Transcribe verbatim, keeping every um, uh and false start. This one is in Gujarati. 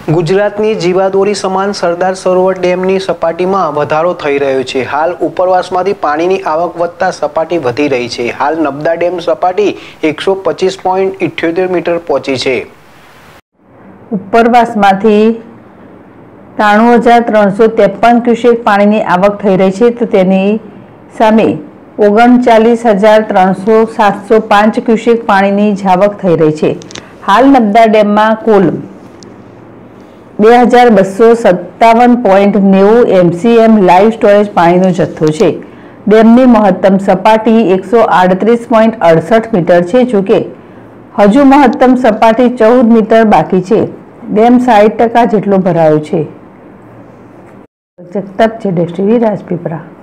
ગુજરાતની જીવાદોરી સમાન સરદાર સરોવર ડેમની સપાટીમાં વધારો થઈ રહ્યો છે। હાલ ઉપરવાસમાંથી પાણીની આવક વધતા સપાટી વધી રહી છે। હાલ નબદા ડેમ સપાટી એકસો પચીસ પોઈન્ટ ઇઠ્યોતેર મીટર પહોંચી છે। ઉપરવાસમાંથી ત્રાણું હજાર ત્રણસો ત્રેપન ક્યુસેક પાણીની આવક થઈ રહી છે, તો તેની સામે ઓગણચાલીસ હજાર ત્રણસો સાતસો પાંચ ક્યુસેક પાણીની જાવક થઈ રહી છે। હાલ નબદા ડેમમાં કુલ બે હજાર બસો સત્તાવન પોઈન્ટ નેવું એમસીએમ લાઈવ સ્ટોરેજ પાણીનો જથ્થો છે। ડેમની મહત્તમ સપાટી એકસો આડત્રીસ પોઈન્ટ અડસઠ મીટર છે, જોકે હજુ મહત્તમ સપાટી ચૌદ મીટર બાકી છે। ડેમ સાઠ ટકા જેટલો ભરાયો છે। જગતાપ જેડેશ ટીવી, રાજપીપળા।